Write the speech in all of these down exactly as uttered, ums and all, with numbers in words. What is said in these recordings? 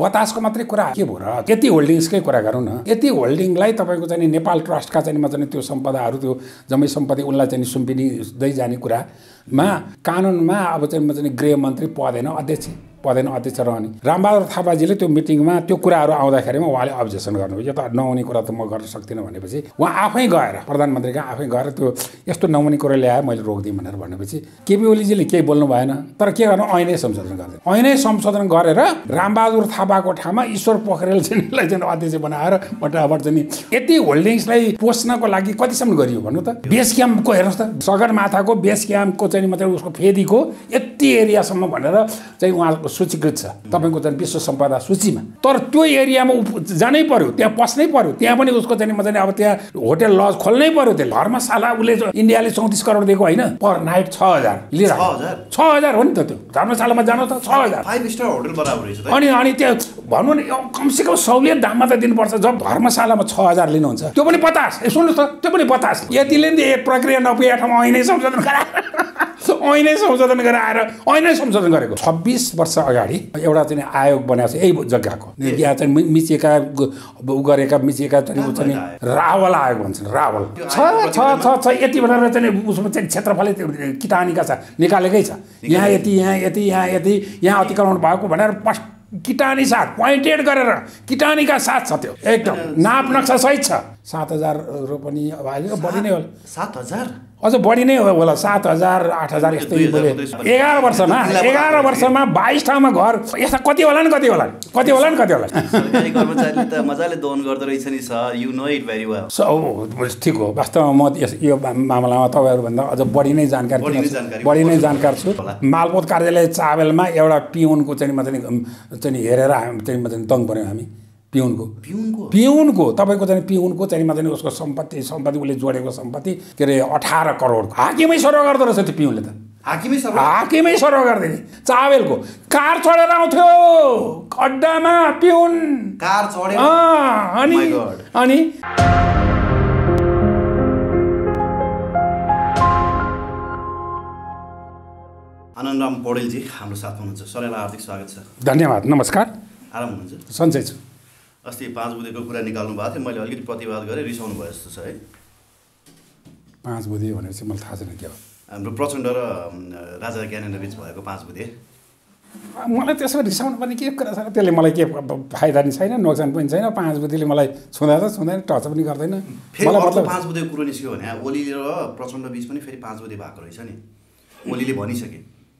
बतासको मात्रै कुरा के भयो र यति होल्डिङ्सकै कुरा गरौँ न यति होल्डिङलाई तपाईँको चाहिँ नेपाल ट्रस्टका चाहिँ चाहिँ त्यो सम्पदाहरू त्यो जम्मै सम्पत्ति उनलाई चाहिँ सुम्पिँदै जाने कुरामा कानुनमा अब चाहिँ म चाहिँ गृहमन्त्री पदेन अध्यक्ष पदेन अध्यक्ष रहने रामबहादुर थापाजीले त्यो मिटिङमा त्यो कुराहरू आउँदाखेरिमा उहाँले अब्जेक्सन गर्नुभयो यो त नहुने कुरा त म गर्न सक्दिनँ भनेपछि उहाँ आफै गएर प्रधानमन्त्रीका आफै गएर त्यो यस्तो नहुने कुरा ल्यायो मैले रोक्दिएँ भनेर भनेपछि केपी ओलीजीले केही बोल्नु भएन तर के गर्नु ऐनै संशोधन गर्दै ऐनै संशोधन गरेर रामबहादुर थापाको ठाउँमा ईश्वर पोखरेल चाहिँलाई चाहिँ अध्यक्ष बनाएर फटाफट चाहिँ यति होल्डिङ्सलाई पोस्नको लागि कतिसम्म गरियो भन्नु त बेस क्याम्पको हेर्नुहोस् त सगरमाथाको बेस क्याम्पको चाहिँ मतलब उसको फेदीको यति एरियासम्म भनेर चाहिँ उहाँको सूचीकृत छ तपाईको चाहिँ विश्व सम्पदा सूचीमा तर त्यो एरियामा जानै पर्यो त्यहाँ पस्नै पर्यो त्यहाँ पनि उसको चाहिँ म चाहिँ अब त्यहाँ होटल लज खोल्नै पर्यो त्यो धर्मशाला उसले इन्डियाले चौतिस करोड दिएको होइन पर नाइट छ हजार लिएर छ हजार हो नि त त्यो धर्मशालामा जानु त छ हजार फाइभ स्टार होटल बराबर रहेछ अनि अनि त्यो भन्नु नि कमसेकम सहुलियत दाममा त दिनुपर्छ जब धर्मशालामा छ हजार लिनुहुन्छ त्यो पनि पचास ए सुन्नुहोस् त त्यो पनि पचास यतिले नि प्रक्रिया नपुगेको ठाउँमा ऐनै संशोधन गराएर ऐनै संशोधन गराएर ऐनै संशोधन गरेको छब्बिस वर्ष अगाडि एउटा चाहिँ आयोग बनाएको छ यही जग्गाको यहाँ चाहिँ मिचिएका उ गरेका मिचिएका चाहिँ चाहिँ रावल आयोग भन्छन् रावल छ छ छ छ यति भनेर चाहिँ उसमा चाहिँ क्षेत्रफलै किटानीका छ निकालेकै छ यहाँ यति यहाँ यति यहाँ यति यहाँ अतिक्रमण भएको भनेर किटानी साथ पोइन्टेड गरेर किटानीका साथ छ त्यो एकदम नाप नक्सा सहित छ सात हजार रोपनी अब अहिले बढी नै होला सात हजार अझ बढी नै होला सात हजार आठ हजार यस्तै बोले एघार वर्षमा एघार वर्षमा बाइस ठाउँमा घर यस्ता कति होला नि कति होला कति होला नि कति होला सरकारी कर्मचारीले त मजाले दोहन गर्दो रहेछ नि sir you know it very well so ठिक हो वास्तवमा म यो मामलामा तपाईँहरूभन्दा अझ बढी नै जानकारी बढी नै जानकार छु मालपोत कार्यालय चाबेलमा एउटा पिउनको चाहिँ म चाहिँ चाहिँ हेरेर चाहिँ म चाहिँ दङ पर्यौँ हामी पिउनको पिउनको पिउनको तपाईँको चाहिँ पिउनको चाहिँ म चाहिँ उसको सम्पत्ति सम्पत्ति उसले जोडेको सम्पत्ति के अरे अठार करोड हाकिमै सर्व गर्दो रहेछ त्यो पिउनले त हाकिमै सर्व हाकिमै सर्व गर्दैन चाबेलको कार चढेर आउँथ्यो अड्डामा पिउन कार चढेर अनि अनि आनन्दराम पौडेलजी हाम्रो साथमा हुनुहुन्छ सरलाई हार्दिक स्वागत छ धन्यवाद नमस्कार आराम हुनुहुन्छ सन्चै छु अस्ति पाँच बुधेको कुरा निकाल्नु भएको थियो मैले अलिकति प्रतिवाद गरेँ रिसाउनु भयो जस्तो छ है पाँच बुधे भनेपछि मलाई थाहा छैन के हो हाम्रो प्रचण्ड र राजा ज्ञानेन्द्र बिच भएको पाँच बुधे मलाई त्यसो रिसाउनु पनि के कुरा छ त्यसले मलाई के फाइदा नि छैन नोक्सान पनि छैन पाँच बुधेले मलाई छुँदा त छुँदैन टच पनि गर्दैन मलाई मतलब पाँच बुधेको कुरो निस्क्यो भने ओली र प्रचण्ड बिच पनि फेरि पाँच बुधे भएको रहेछ नि ओलीले भनिसके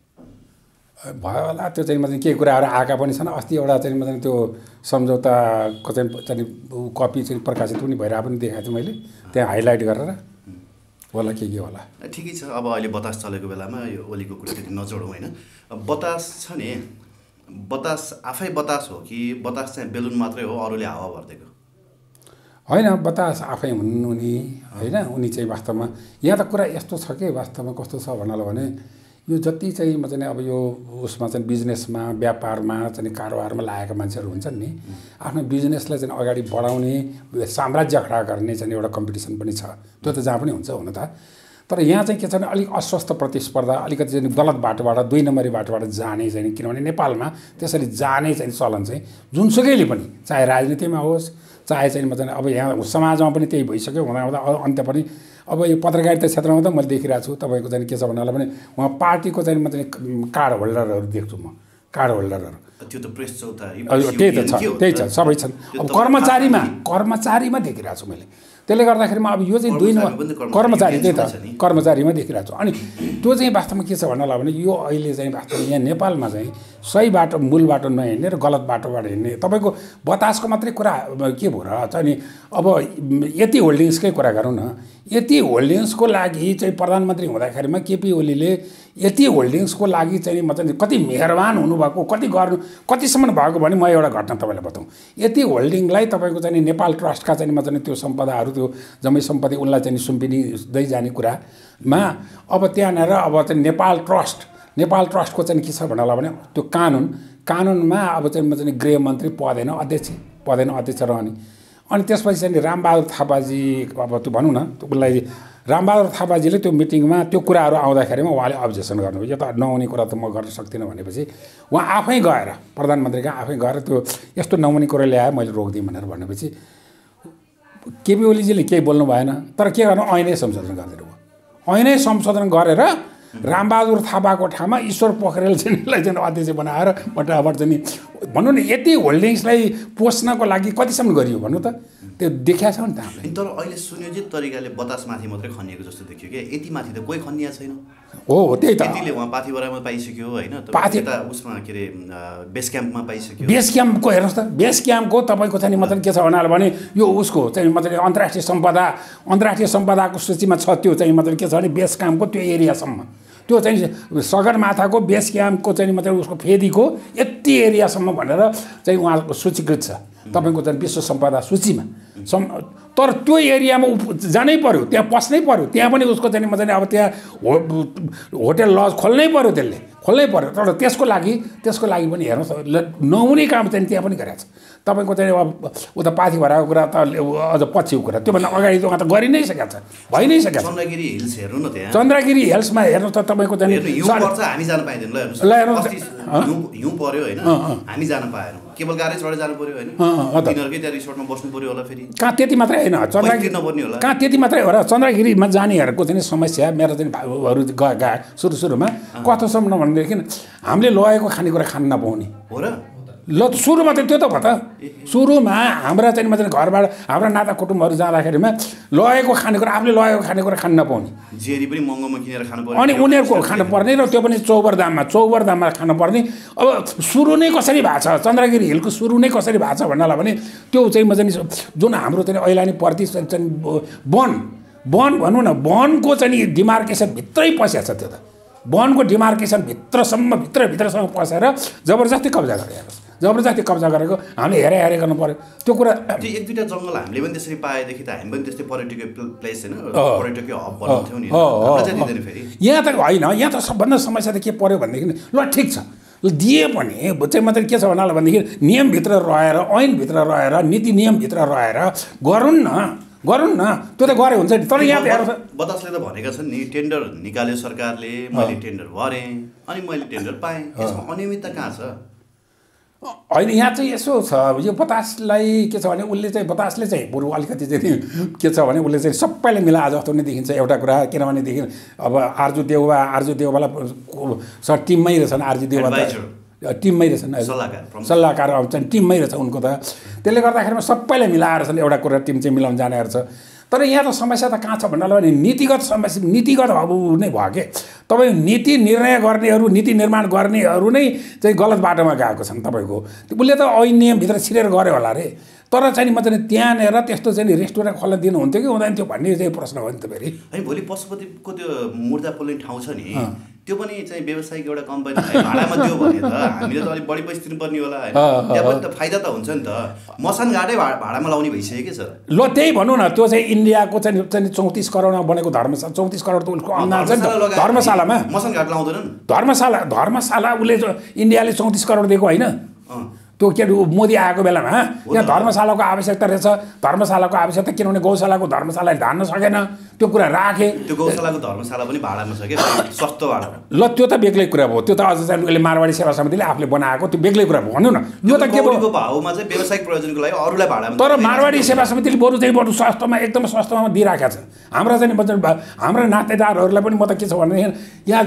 भयो होला त्यो चाहिँ मतलब के कुराहरू आएका पनि छन् अस्ति एउटा चाहिँ मतलब त्यो सम्झौताको चाहिँ चाहिँ कपी चाहिँ प्रकाशित पनि भइरहेको पनि देखाएको थिएँ मैले त्यहाँ हाइलाइट गरेर होला के के होला ठिकै छ अब अहिले बतास चलेको बेलामा यो ओलीको कुरा त्यति नजोडौँ होइन बतास छ नि बतास आफै बतास हो कि बतास चाहिँ बेलुन मात्रै हो अरूले हावा भरिदिएको होइन बतास आफै हुनु नि होइन उनी चाहिँ वास्तवमा यहाँ त कुरा यस्तो छ कि वास्तवमा कस्तो छ भन्नाले भने यो जति चाहिँ म चाहिँ अब यो उसमा चाहिँ बिजनेसमा व्यापारमा चाहिँ कारोबारमा लागेका मान्छेहरू हुन्छन् नि आफ्नो बिजनेसलाई चाहिँ अगाडि बढाउने साम्राज्य खडा गर्ने चाहिँ एउटा कम्पिटिसन पनि छ त्यो त जहाँ पनि हुन्छ हुन त तर यहाँ चाहिँ के छ भने अलिक अस्वस्थ प्रतिस्पर्धा अलिकति चाहिँ गलत बाटोबाट दुई नम्बरी बाटोबाट जाने चाहिँ किनभने नेपालमा त्यसरी जाने चाहिँ चलन चाहिँ जुनसुकैले पनि चाहे राजनीतिमा होस् चाहे चाहिँ म चाहिँ अब यहाँ समाजमा पनि त्यही भइसक्यो हुँदा हुँदा अन्त्य पनि अब यो पत्रकारिता क्षेत्रमा त मैले देखिरहेको छु तपाईँको चाहिँ के छ भन्नाले पनि उहाँ पार्टीको चाहिँ म चाहिँ कार्ड होल्डरहरू देख्छु म कार्ड होल्डरहरू त्यो त प्रेस चौतारी त्यही त छ त्यही छ सबै छन् अब कर्मचारीमा कर्मचारीमा देखिरहेको छु मैले त्यसले गर्दाखेरिमा अब यो चाहिँ दुई नम्बर कर्मचारी त्यही त कर्मचारीमा देखिरहेको छु अनि त्यो चाहिँ वास्तवमा के छ भन्नलाई भने यो अहिले चाहिँ वास्तवमा यहाँ नेपालमा चाहिँ सही बाटो मूल बाटो नहिँड्ने र गलत बाटोबाट हिँड्ने तपाईँको बतासको मात्रै कुरा के भयो र चाहिँ नि अब यति होल्डिङ्सकै कुरा गरौँ न यति होल्डिङ्सको लागि चाहिँ प्रधानमन्त्री हुँदाखेरिमा केपी ओलीले यति होल्डिङ्सको लागि चाहिँ म चाहिँ कति मेहरबान हुनुभएको कति गर्नु कतिसम्म भएको भने म एउटा घटना तपाईँलाई बताउँ यति होल्डिङलाई तपाईँको चाहिँ नेपाल ट्रस्टका चाहिँ म चाहिँ त्यो सम्पदाहरू त्यो जम्मै सम्पत्ति उनलाई चाहिँ सुम्पिँदै जाने कुरामा अब त्यहाँनिर अब चाहिँ नेपाल ट्रस्ट नेपाल ट्रस्टको चाहिँ के छ भन्नलाई भने त्यो कानुन कानुनमा अब चाहिँ म चाहिँ गृहमन्त्री पदेन अध्यक्ष पदेन अध्यक्ष रहने अनि त्यसपछि चाहिँ रामबहादुर थापाजी अब त्यो भनौँ न उसलाई रामबहादुर थापाजीले त्यो मिटिङमा त्यो कुराहरू आउँदाखेरिमा उहाँले अब्जेक्सन गर्नुभयो यो त नहुने कुरा त म गर्न सक्दिनँ भनेपछि उहाँ आफै गएर प्रधानमन्त्रीका आफै गएर त्यो यस्तो नहुने कुरा ल्याए मैले रोक्दिएँ भनेर भनेपछि केपी ओलीजीले केही बोल्नु भएन तर के गर्नु ऐनै संशोधन गरिदिनु भयो ऐनै संशोधन गरेर रामबहादुर थापाको ठाउँमा ईश्वर पोखरेल चाहिँ चाहिँ अध्यक्ष बनाएर बटाबट चाहिँ भनौँ न यति होल्डिङ्सलाई पोस्नको लागि कतिसम्म गरियो भन्नु त त्यो देखिया छ नि त हामीले तर अहिले सुनियोजित तरिकाले बतासमाथि मात्रै खनिएको जस्तो देखियो क्या यति माथि त कोही खनिया छैन हो हो त्यही त यतिले उहाँ पाथिभरामा पाइसक्यो होइन पाथी त उसमा के अरे बेस क्याम्पमा पाइसक्यो बेस क्याम्पको हेर्नुहोस् त बेस क्याम्पको तपाईँको चाहिँ मतलब के छ भने यो उसको चाहिँ मतलब अन्तर्राष्ट्रिय सम्पदा अन्तर्राष्ट्रिय सम्पदाको सूचीमा छ त्यो चाहिँ मतलब के छ भने बेस क्याम्पको त्यो एरियासम्म त्यो चाहिँ सगरमाथाको बेस क्याम्पको चाहिँ मतलब उसको फेदीको यति एरियासम्म भनेर चाहिँ उहाँको सूचीकृत छ तपाईँको चाहिँ विश्व सम्पदा सूचीमा सम् तर त्यो एरियामा जानै पर्यो त्यहाँ पस्नै पर्यो त्यहाँ पनि उसको चाहिँ मतलब अब त्यहाँ हो होटेल लज खोल्नै पर्यो त्यसले खोल्नै पर्यो तर त्यसको लागि त्यसको लागि पनि हेर्नुहोस् नहुने काम चाहिँ त्यहाँ पनि गरेको छ तपाईँको चाहिँ अब उता पाथी भराएको कुरा त अझ पछिको कुरा त्योभन्दा अगाडि त उहाँ त गरि नै सकेको छ भइ नै सकेको छ चन्द्रगिरी हिल्स हेर्नु न त्यहाँ चन्द्रगिरी हिल्समा हेर्नुहोस् त तपाईँको चाहिँ हामी जान पाइँदैन ल हेर्नुहोस् हिउँ पर्यो होइन हामी जान पाएनौँ केवल गाडी चढेर जानु पर्यो होइन तिनीहरूकै त्यहाँ रिसोर्टमा बस्नु पर्यो होला फेरि कहाँ त्यति मात्रै होइन चन्द्रगिरी नपर्ने होला कहाँ त्यति मात्रै हो र चन्द्रगिरीमा जानेहरूको चाहिँ समस्या मेरो चाहिँ भाइहरू गए गए सुरु सुरुमा कतोसम्म भनेदेखि हामीले लगेको खानेकुरा खान नपाउने हो र ल सुरुमा त त्यो त भयो त सुरुमा हाम्रा चाहिँ मतलब घरबाट हाम्रा नाता कुटुम्बहरू जाँदाखेरिमा लगेको खानेकुरा आफूले लगेको खानेकुरा खान नपाउने जेरी पनि महँगोमा किनेर खानु पर्ने अनि उनीहरूको खानु पर्ने र त्यो पनि चौबर दाममा चौबर दाममा खानु पर्ने अब सुरु नै कसरी भएको छ चन्द्रगिरी हिलको सुरु नै कसरी भएको छ भन्नाला भने त्यो चाहिँ म चाहिँ जुन हाम्रो चाहिँ ऐलानी प्रति चाहिँ वन वन भनौँ न वनको चाहिँ डिमार्केसन भित्रै पसेको छ त्यो त वनको डिमार्केसन भित्रसम्म भित्रभित्रसम्म पसेर जबरजस्ती कब्जा गरेको जबरजस्ती कब्जा गरेको हामीले हेरे हेरे गर्नु पर्यो त्यो कुरा त्यो एक दुईवटा जङ्गल हामीले पनि त्यसरी पाएदेखि त हामी पनि त्यस्तै पर्यटकीय प्लेस होइन पर्यटकीय हब बनाउँथ्यौँ नि हामीलाई चाहिँ दिँदैन फेरि यहाँ त होइन यहाँ त सबभन्दा समस्या त के पर्यो भनेदेखि ल ठिक छ दिए पनि चाहिँ मतलब के छ भन्नाला भनेदेखि नियमभित्र रहेर ऐनभित्र रहेर नीति नियमभित्र रहेर गरौँ न गरौँ न त्यो त गरे हुन्छ नि तर यहाँ हेर्छ बतासले त भनेका छन् नि टेन्डर निकाल्यो सरकारले मैले टेन्डर भरेँ अनि मैले टेन्डर पाएँ यसमा अनियमितता कहाँ छ होइन यहाँ चाहिँ यसो छ यो बतासलाई के छ भने उसले चाहिँ बतासले चाहिँ बरु अलिकति चाहिँ के छ भने उसले चाहिँ सबैलाई मिलाए जस्तो नै देखिन्छ एउटा कुरा किनभनेदेखि अब आर्जु देउवा आर्जु देउवालाई स टिममै रहेछन् आर्जु देउवा त टिममै रहेछन् सल्लाहकार सल्लाहकार अब चाहिँ टिममै रहेछ उनको त त्यसले गर्दाखेरिमा सबैलाई मिलाएर छन् एउटा कुरा टिम चाहिँ मिलाउन जानेहरू छ तर यहाँ त समस्या त कहाँ छ भन्नाले भने नीतिगत समस्या नीतिगत अब नै भयो के तपाईँ नीति निर्णय गर्नेहरू नीति निर्माण गर्नेहरू नै चाहिँ गलत बाटोमा गएको छन् तपाईँको उसले त ऐन नियमभित्र छिरेर गऱ्यो होला रे तर चाहिँ म चाहिँ त्यहाँनिर त्यस्तो चाहिँ रेस्टुरेन्ट खोल्न दिनुहुन्थ्यो कि हुँदैन थियो भन्ने चाहिँ प्रश्न हो नि त फेरि है भोलि पशुपतिको त्यो मुर्दा पोल्ने ठाउँ छ नि त्यो पनि चाहिँ व्यवसायिक एउटा कम्पनी भाडामा दियो भने त हामीले त अलिक बढी पैसा तिर्नुपर्ने होला होइन त्यहाँ पनि त फाइदा त हुन्छ नि त मसान घाटै भाडामा लाउने भइसक्यो कि सर ल त्यही भनौँ न त्यो चाहिँ इन्डियाको चाहिँ चाहिँ चौतिस करोडमा बनेको धर्मशाला चौतिस करोड त उसको अनुदान छ नि त धर्मशालामा मसान घाट लाउँदैनन् धर्मशाला धर्मशाला उसले इन्डियाले चौतिस करोड दिएको होइन त्यो के मोदी आएको बेलामा यहाँ धर्मशालाको आवश्यकता रहेछ धर्मशालाको आवश्यकता किनभने गौशालाको धर्मशालाले धान्न सकेन त्यो कुरा राखे त्यो गौशालाको धर्मशाला पनि भाडामा छ कि सस्तो भाडामा ल त्यो त बेग्लै कुरा भयो त्यो त अझ चाहिँ उसले मारवाडी सेवा समितिले आफूले बनाएको त्यो बेग्लै कुरा भयो भनौँ न यो त के भयो भाउमा चाहिँ व्यावसायिक प्रयोजनको लागि अरूलाई भाडामा तर मारवाडी सेवा समितिले बरु चाहिँ बरु सस्तोमा एकदम सस्तोमा दिइराखेको छ हाम्रा चाहिँ हाम्रा नातेदारहरूलाई पनि म त के छ भनेदेखि यहाँ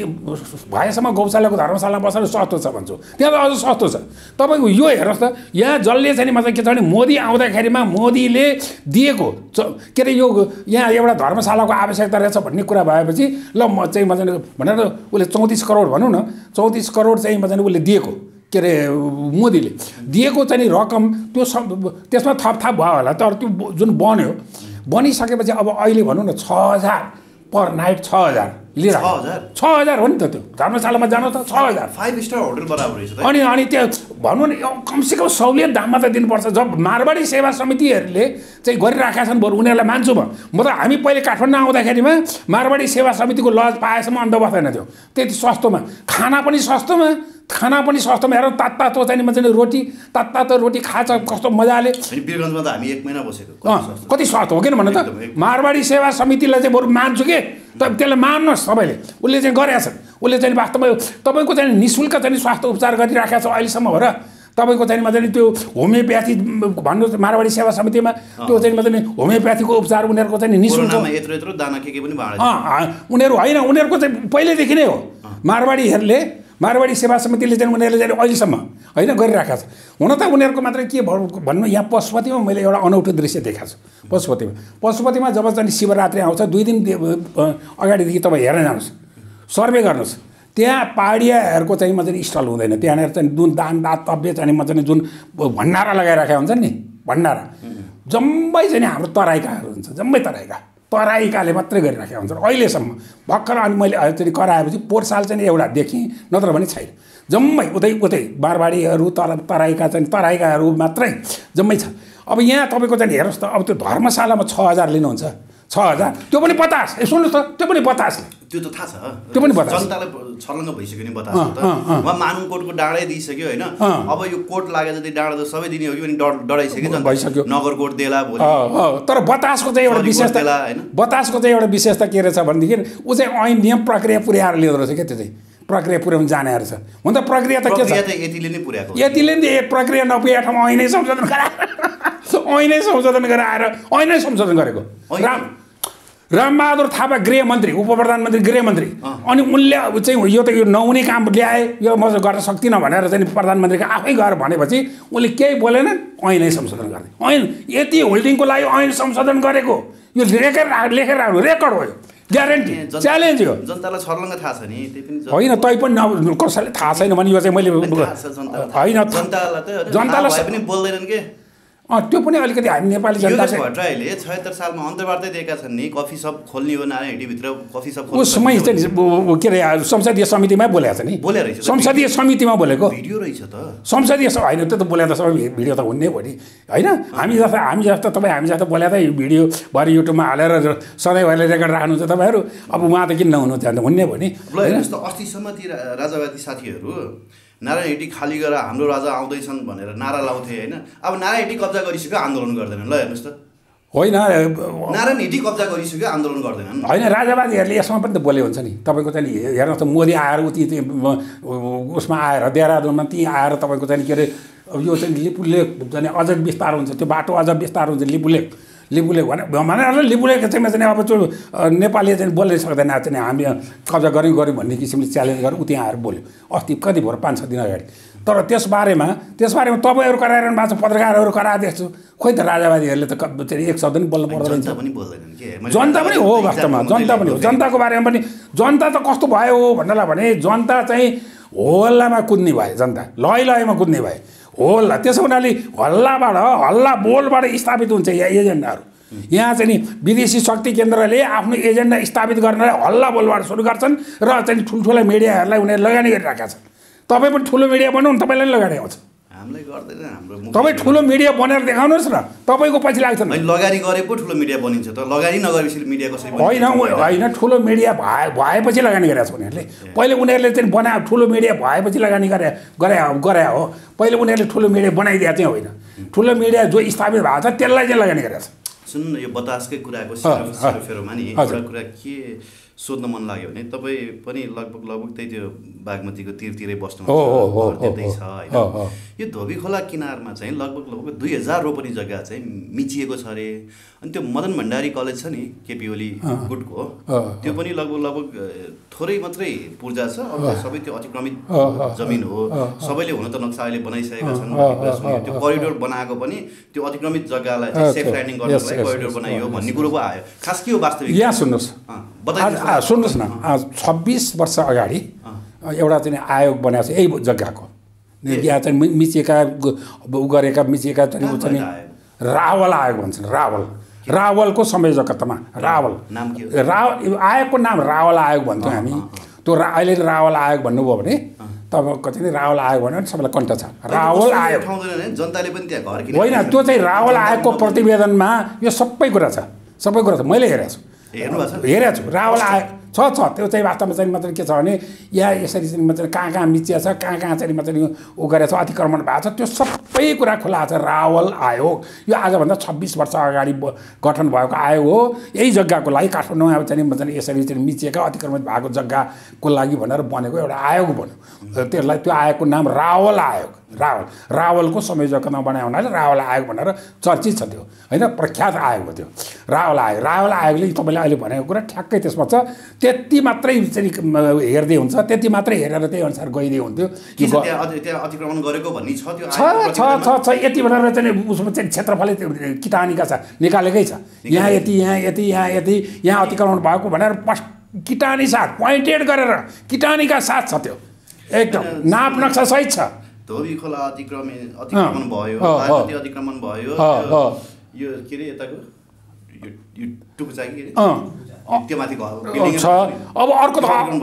भएसम्म गौशालाको धर्मशालामा बसेर सस्तो छ भन्छु त्यहाँ त अझ सस्तो छ तपाईँ यो हेर्नुहोस् त यहाँ जसले चाहिँ मतलब के छ भने मोदी आउँदाखेरिमा मोदीले दिएको के अरे यो यहाँ एउटा धर्मशालाको आवश्यकता रहेछ भन्ने कुरा भएपछि ल म चाहिँ मजाले भनेर उसले चौतिस करोड भनौँ न चौतिस करोड चाहिँ मजाले उसले दिएको के अरे मोदीले दिएको चाहिँ रकम त्यो सब त्यसमा थप थप भयो होला तर त्यो जुन बन्यो बनिसकेपछि अब अहिले भनौँ न छ हजार पर नाइट छ हजार लिएर छ हजार हो नि त त्यो धर्मशालामा जानु त छ हजार फाइभ स्टार होटल बराबर रहेछ अनि अनि त्यो भनौँ न कमसेकम सहुलियत दाममा त दिनुपर्छ जब मारवाडी सेवा समितिहरूले चाहिँ गरिराखेका छन् बरु उनीहरूलाई मान्छु म म त हामी पहिले काठमाडौँ आउँदाखेरिमा मारवाडी सेवा समितिको लज पाएसम्म अन्त बस्दैन थियो त्यति सस्तोमा खाना पनि सस्तोमा खाना पनि सस्तोमा हेर तातो चाहिँ मजाले रोटी तातो रोटी खान्छ कस्तो मजाले। वीरगञ्जमा त हामी एक महिना बसेको कति सस्तो हो किन भन्नु त। मारवाडी सेवा समितिलाई चाहिँ बरु मान्छु के त त्यसले मान्नुहोस् सबैले उसले चाहिँ गरेका छन् उसले चाहिँ वास्तवमा तपाईँको चाहिँ निःशुल्क चाहिँ स्वास्थ्य उपचार गरिराखेको छ अहिलेसम्म हो र। तपाईँको चाहिँ मजाले त्यो होमियोप्याथी भन्नुहोस् मारवाडी सेवा समितिमा त्यो चाहिँ मजाले होमियोप्याथीको उपचार उनीहरूको चाहिँ निःशुल्क यत्रो यत्रो दाना के के पनि उनीहरू होइन उनीहरूको चाहिँ पहिल्यैदेखि नै हो। मारवाडीहरूले मारवाडी सेवा समितिले चाहिँ उनीहरूले चाहिँ अहिलेसम्म होइन गरिराखेको छ। हुन त उनीहरूको मात्र के भन्नु यहाँ पशुपतिमा मैले एउटा अनौठो दृश्य देखाएको छु। पशुपतिमा पशुपतिमा जब चाहिँ शिवरात्रि आउँछ दुई दिन अगाडिदेखि तपाईँ हेर्न जानुहोस् सर्वे गर्नुहोस् त्यहाँ पहाडियाहरूको चाहिँ मजाले स्टल हुँदैन। त्यहाँनिर चाहिँ जुन दान दातव्य चाहिँ मजाले जुन भण्डारा लगाइराखेका हुन्छन् नि भण्डारा जम्मै चाहिँ हाम्रो तराईकाहरू हुन्छ जम्मै तराईका तराईकाले मात्रै गरिराखेका हुन्छन् अहिलेसम्म भर्खर। अनि मैले अहिले कराएपछि पोहोर साल चाहिँ एउटा देखेँ नत्र भने छैन जम्मै उतै उतै मारवाडीहरू तर तराईका चाहिँ तराईकाहरू मात्रै जम्मै छ। अब यहाँ तपाईँको चाहिँ हेर्नुहोस् त अब त्यो धर्मशालामा छ हजार लिनुहुन्छ छ हजार त्यो पनि बतास ए सुन्नुहोस् त त्यो पनि बतास त्यो त थाहा छ त्यो पनि बतास जनतालाई छर्लङ्ग भइसक्यो नि बतास त उहाँ मानुङ कोटको डाँडै दिइसक्यो होइन। अब यो कोट लागे जति डाँडा त सबै दिने हो कि पनि डराइसक्यो भइसक्यो नगरकोट देला भोलि। तर बतासको चाहिँ एउटा विशेषता बतासको चाहिँ एउटा विशेषता के रहेछ भनेदेखि ऊ चाहिँ ऐन नियम प्रक्रिया पुर्याएर ल्याउँदो रहेछ क्या त्यो चाहिँ प्रक्रिया पुर्याउनु जाने रहेछ। हुन त प्रक्रिया त के छ यतिले नै पुर्याएको यतिले नि प्रक्रिया नपुगेको ठाउँमा ऐनै संशोधन गराएर ऐनै संशोधन गराएर ऐनै संशोधन गरेको। राम रामबहादुर थापा गृह मन्त्री उप प्रधानमन्त्री गृह मन्त्री अनि उनले चाहिँ यो त यो नहुने काम ल्याए यो म गर्न सक्दिनँ भनेर चाहिँ प्रधानमन्त्रीको आफै गएर भनेपछि उनले केही बोलेन ऐनै संशोधन गर्ने। ऐन यति होल्डिङको लागि ऐन संशोधन गरेको यो लेखेर लेखेर राख्नु रेकर्ड हो यो ग्यारेन्टी च्यालेन्ज हो। जनतालाई छर्लङ्ग थाहा छ नि त्यही पनि होइन तै पनि कसैले थाहा छैन भने यो चाहिँ मैले होइन जनतालाई जनतालाई पनि बोल्दैनन् के त्यो पनि अलिकति हामी नेपाली जनता भट्टराईले छयत्तर सालमा अन्तर्वार्ता दिएका छन् नि कफी सप खोल्ने हो नारायण हिटीभित्र कफी सप उसमै चाहिँ के अरे संसदीय समितिमै बोलेको छ नि बोले रहेछ संसदीय समितिमा बोलेको भिडियो रहेछ त संसदीय होइन त्यो त बोले त सबै भिडियो त हुने हो नि होइन। हामी जस्तो हामी जस्तो तपाईँ हामी जस्तो बोले त भिडियो भरे युट्युबमा हालेर सधैँभरि रेकर्ड राख्नुहुन्छ तपाईँहरू अब उहाँ त किन नहुनु त्यहाँ हुने भयो नि। जस्तो अस्तिसम्म ती राजावादी साथीहरू नारायण हिटी खाली गरेर हाम्रो राजा आउँदैछन् भनेर नारा लाउँथे होइन। अब नारायण हिटी कब्जा गरिसक्यो आन्दोलन गर्दैनन् ल हेर्नुहोस् त होइन नारायण हिटी कब्जा गरिसक्यो आन्दोलन गर्दैनन् होइन। राजावादीहरूले यसमा पनि त बोले हुन्छ नि तपाईँको चाहिँ हेर्नुहोस् त मोदी आएर उति उसमा आएर देहरादुनमा ती आएर तपाईँको चाहिँ के अरे यो चाहिँ लिपुले चाहिँ अझ विस्तार हुन्छ त्यो बाटो अझ विस्तार हुन्छ लिपुले लिपुले भने भनेर लिपुलेको चाहिँ चाहिँ अब त्यो नेपालीले चाहिँ बोल्नै सक्दैन चाहिँ हामी कब्जा गऱ्यौँ गऱ्यौँ भन्ने किसिमले च्यालेन्ज गरेर उ त्यहाँ आएर बोल्यो अस्ति कति भयो पाँच छ दिन अगाडि। तर त्यसबारेमा त्यसबारेमा तपाईँहरू कराइरहनु भएको छ पत्रकारहरू कराएर देख्छु खोइ त राजावादीहरूले त एक शब्द पनि बोल्नु पर्दैन। जनता पनि हो वास्तवमा जनता पनि हो जनताको बारेमा पनि जनता त कस्तो भयो भन्नलाई भने जनता चाहिँ हल्लामा कुद्ने भए जनता लय लयमा कुद्ने भए हल्ला त्यसो हुनाले हल्लाबाट हल्ला बोलबाट स्थापित हुन्छ यहाँ एजेन्डाहरू। यहाँ चाहिँ नि विदेशी शक्ति केन्द्रले आफ्नो एजेन्डा स्थापित गर्नलाई हल्ला बोलबाट सुरु गर्छन् र चाहिँ ठुल्ठुला मिडियाहरूलाई उनीहरूले लगानी गरिरहेका छन्। तपाईँ पनि ठुलो मिडिया बनाउनु तपाईँलाई पनि लगानी आउँछ हामीलाई गर्दैन हाम्रो तपाईँ ठुलो मिडिया बनाएर देखाउनुहोस् न तपाईँको पछि लाग्छ नि। लगानी गरे पो ठुलो मिडिया बनिन्छ त लगानी नगरेपछि मिडिया कसरी होइन होइन ठुलो मिडिया भए भएपछि लगानी गरेका छ उनीहरूले। पहिले उनीहरूले चाहिँ बनाए ठुलो मिडिया भएपछि लगानी गरे गरे गरे हो पहिले उनीहरूले ठुलो मिडिया बनाइदिएको चाहिँ होइन ठुलो मिडिया जो स्थापित भएको छ त्यसलाई चाहिँ लगानी गरेका छ। सुन्नु न यो बतासकै कुराको सेरोफेरोमा नि एउटा कुरा के सोध्न मन लाग्यो भने तपाईँ पनि लगभग लगभग त्यही त्यो बागमतीको तिरतिरै बस्नु त्यतै छ होइन। यो धोबी खोला किनारमा चाहिँ लगभग लगभग दुई हजार रोपनी जग्गा चाहिँ मिचिएको छ अरे। अनि त्यो मदन भण्डारी कलेज छ नि केपी ओली गुटको त्यो पनि लगभग लगभग थोरै मात्रै पूर्जा छ अब सबै त्यो अतिक्रमित जमिन हो। सबैले हुन त नक्सा अहिले बनाइसकेका छन् त्यो करिडोर बनाएको पनि त्यो अतिक्रमित जग्गालाई चाहिँ सेफ ल्यान्डिङ गर्नलाई करिडोर बनाइयो भन्ने कुरो पो आयो। खास के हो वास्तविक यहाँ सुन्नुहोस् सुन्नुहोस् न छब्बिस वर्ष अगाडि एउटा चाहिँ आयोग बनाएको छ यही जग्गाको यहाँ चाहिँ मिचिएका उ गरेका मिचिएका चाहिँ चाहिँ रावल आयोग भन्छन् रावल रावलको संयोजकत्वमा रावल रावल आयोगको नाम रावल आयोग भन्छौँ हामी। त्यो रा अहिले रावल आयोग भन्नुभयो भने तपाईँको चाहिँ रावल आयोग भन्यो भने सबैलाई कन्ट छ रावल आयोग जनताले पनि त्यहाँ घर होइन त्यो चाहिँ रावल आयोगको प्रतिवेदनमा यो सबै कुरा छ सबै कुरा छ मैले हेरेको छु हेरेको छु रावल आयोग छ छ त्यो चाहिँ वास्तवमा चाहिँ मतलब के छ भने यहाँ यसरी चाहिँ मतलब कहाँ कहाँ मिचिया छ कहाँ कहाँ चाहिँ मतलब ऊ गरेर छ अतिक्रमण भएको छ त्यो सबै कुरा खुला छ। रावल आयोग यो आजभन्दा छब्बिस वर्ष अगाडि गठन भएको आयोग हो यही जग्गाको लागि काठमाडौँमा अब चाहिँ मतलब यसरी चाहिँ मिचिएका अतिक्रमण भएको जग्गाको लागि भनेर बनेको एउटा आयोग बन्यो। त्यसलाई त्यो आयोगको नाम रावल आयोग रावल रावलको संयोजकमा बनायो हुनाले रावल आयोग भनेर चर्चित छ त्यो होइन प्रख्यात आयोग हो त्यो रावल आयोग। रावल आयोगले तपाईँले अहिले भनेको कुरा ठ्याक्कै त्यसमा छ। त्यति मात्रै चाहिँ हेर्दै हुन्छ त्यति मात्रै हेरेर त्यही अनुसार गइदिए हुन्थ्यो। अतिक्रमण गरेको भन्ने छ त्यो छ छ छ यति भनेर चाहिँ उसमा चाहिँ क्षेत्रफलै किटानीका छ निकालेकै छ यहाँ यति यहाँ यति यहाँ यति यहाँ अतिक्रमण भएको भनेर किटानी साथ पोइन्टेड गरेर किटानीका साथ छ त्यो एकदम नाप नक्सा सहित छ। धोबी खोला अतिक्रमण अतिक्रमण भयो बागमती अतिक्रमण भयो यो के अरे यताको यो टुकुचा के अरे त्यो माथि बिल्डिङ छ। अब अर्को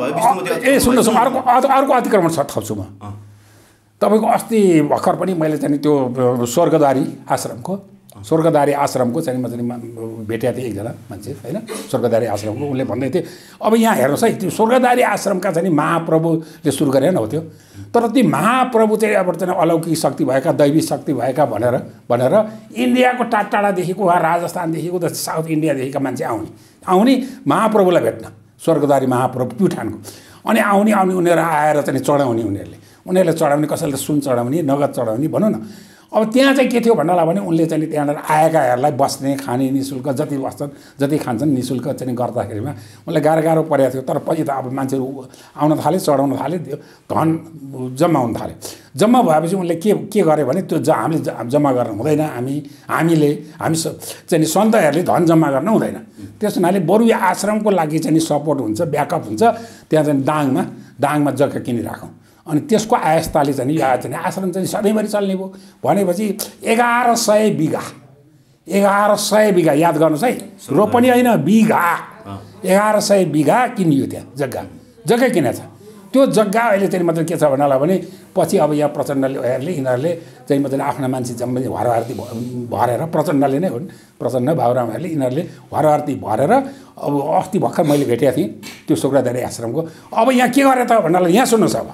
ए सुन्नुहोस् अर्को अर्को अतिक्रमण छ थप्छु म तपाईँको अस्ति भर्खर पनि मैले चाहिँ त्यो स्वर्गद्वारी आश्रमको स्वर्गद्वारी आश्रमको चाहिँ म चाहिँ भेटेको थिएँ एकजना मान्छे होइन स्वर्गद्वारी आश्रमको उनले भन्दै थिए अब यहाँ हेर्नुहोस् है त्यो स्वर्गद्वारी आश्रमका चाहिँ महाप्रभुले सुरु गरे न हो त्यो तर ती महाप्रभु चाहिँ अब चाहिँ अलौकिक शक्ति भएका दैवी शक्ति भएका भनेर भनेर इन्डियाको टाढा टाढादेखिको वा राजस्थानदेखिको त साउथ इन्डियादेखिका मान्छे आउने आउने महाप्रभुलाई भेट्न स्वर्गद्वारी महाप्रभु प्युठानको अनि आउने आउने उनीहरू आएर चाहिँ चढाउने उनीहरूले उनीहरूले चढाउने कसैले सुन चढाउने नगद चढाउने भनौँ न। अब त्यहाँ चाहिँ के थियो भन्नलाई भने उनले चाहिँ त्यहाँबाट आएकाहरूलाई बस्ने खाने नि शुल्क जति बस्छन् जति खान्छन् नि शुल्क चाहिँ गर्दाखेरिमा उनलाई गाह्रो गाह्रो परेको थियो। तर पछि त अब मान्छेहरू आउन थाले चढाउन थाले त्यो धन जम्मा हुन थाल्यो। जम्मा भएपछि उनले के के गरे भने त्यो ज हामीले जम्मा गर्न हुँदैन हामी हामीले हामी चाहिँ सन्तहरूले धन जम्मा गर्न हुँदैन। त्यस हुनाले बरु यो आश्रमको लागि चाहिँ सपोर्ट हुन्छ ब्याकअप हुन्छ त्यहाँ चाहिँ दाङमा दाङमा जग्गा किनिराखौँ अनि त्यसको आयस्ताले चाहिँ यो चाहिँ आश्रम चाहिँ सधैँभरि चल्ने भयो भनेपछि एघार सय बिघा एघार सय बिघा याद गर्नुहोस् है रोपनी होइन बिघा एघार सय बिघा किनियो त्यहाँ जग्गा जग्गा किनेको छ। त्यो जग्गा अहिले चाहिँ मतलब के छ भन्नलाई भने पछि अब यहाँ प्रचण्डले यिनीहरूले चाहिँ मतलब आफ्ना मान्छे जम्मै हरहार्ती भरेर प्रचण्डले नै हुन् प्रचण्ड बाबुरामहरूले यिनीहरूले हरहार्ती भरेर अब अस्ति भर्खर मैले भेटेको थिएँ त्यो स्वर्गद्वारी आश्रमको। अब यहाँ के गरे त भन्नलाई यहाँ सुन्नुहोस् अब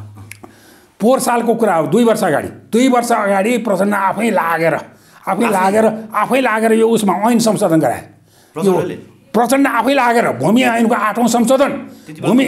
पोहोर सालको कुरा हो दुई वर्ष अगाडि दुई वर्ष अगाडि प्रचण्ड आफै लागेर आफै लागेर आफै लागेर यो उसमा ऐन संशोधन गराए यो प्रचण्ड आफै लागेर भूमि ऐनको आठौँ संशोधन भूमि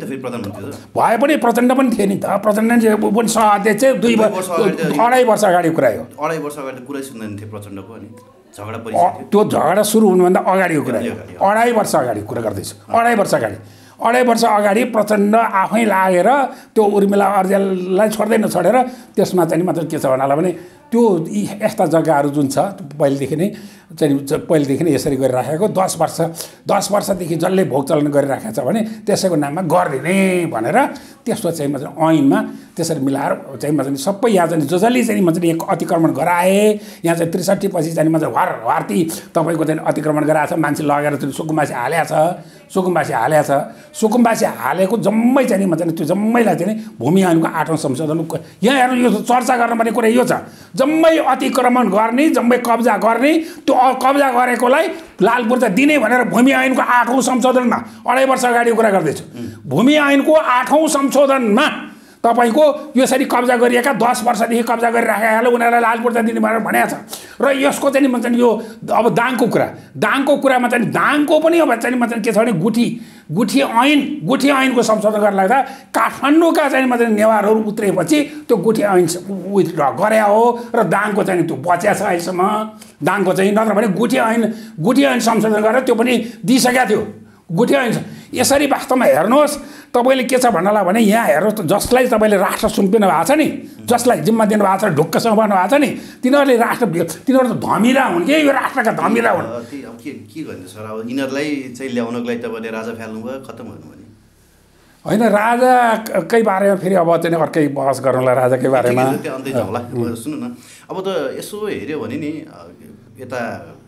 भए पनि प्रचण्ड पनि थिए नि त प्रचण्ड पनि सहअध्यक्ष दुई अढाई वर्ष अगाडि कुरा हो अढाई वर्ष अगाडि कुरै सुन्दैन थियो प्रचण्डको अनि झगडा त्यो झगडा सुरु हुनुभन्दा अगाडिको कुरा हो अढाई वर्ष अगाडि कुरा गर्दैछु अढाई वर्ष अगाडि अढाई वर्ष अगाडि प्रचण्ड आफै लागेर त्यो उर्मिला अर्याललाई छोड्दै नछोडेर त्यसमा चाहिँ मतलब के छ भन्नलाई भने त्यो यस्ता जग्गाहरू जुन छ पहिलेदेखि नै चाहिँ पहिलेदेखि नै यसरी गरिराखेको दस वर्ष दस वर्षदेखि जसले भोग चलन गरिराखेको छ भने त्यसैको नाममा गरिदिने भनेर त्यसको चाहिँ मतलब ऐनमा त्यसरी मिलाएर चाहिँ मतलब सबै यहाँ चाहिँ जसले चाहिँ मतलब एक अतिक्रमण गराए यहाँ चाहिँ त्रिसठी पछि चाहिँ मतलब हर हर्ती तपाईँको चाहिँ अतिक्रमण गराएको छ मान्छे लगेर चाहिँ सुकुम्बासी हालेको छ सुकुम्बासी हालेको छ सुकुम्बासी हालेको जम्मै चाहिँ मतलब त्यो जम्मैलाई चाहिँ भूमि ऐनको आठौँ संशोधन यहाँ हेर्नु यो चर्चा गर्नुपर्ने कुरा यो छ जम्मै अतिक्रमण गर्ने जम्मै कब्जा गर्ने त्यो कब्जा गरेकोलाई लालपुर्जा दिने भनेर भूमि ऐनको आठौँ संशोधनमा अढाई वर्ष अगाडि कुरा गर्दैछु भूमि ऐनको आठौँ संशोधनमा तपाईँको यसरी कब्जा गरिएका दस वर्षदेखि कब्जा गरिराखेकाले उनीहरूलाई लालपुर्जा दिने भनेर भनेको छ। र यसको चाहिँ मतलब यो अब दाङको कुरा दाङको कुरामा चाहिँ दाङको पनि अब चाहिँ मतलब के छ भने गुठी गुठी ऐन गुठी ऐनको संशोधन गर्न लाग्दा काठमाडौँका चाहिँ मतलब नेवारहरू उत्रेपछि त्यो गुठी ऐन विथड्र गरे हो र दाङको चाहिँ त्यो बच्या छ अहिलेसम्म दाङको चाहिँ नत्र भने गुठी ऐन गुठी ऐन संशोधन गरेर त्यो पनि दिइसकेको थियो गुठी ऐन यसरी वास्तवमा हेर्नुहोस् तपाईँले के छ भन्नलाई भने यहाँ हेर्नुहोस् जसलाई तपाईँले राष्ट्र सुम्पिनु भएको छ नि जसलाई जिम्मा दिनुभएको छ ढुक्कसँग भन्नुभएको छ नि तिनीहरूले राष्ट्र तिनीहरू त धमिरा हुन् कि यो राष्ट्रका धमिरा हुन्। अब के के गर्नु सर अब यिनीहरूलाई चाहिँ ल्याउनको लागि तपाईँले राजा फाल्नुभयो खत्तम हुनुभयो नि होइन राजाकै बारेमा फेरि अब चाहिँ अर्कै बहस गरौँला राजाकै बारेमा अन्त होला सुन्नु न अब त यसो हेऱ्यो भने नि यता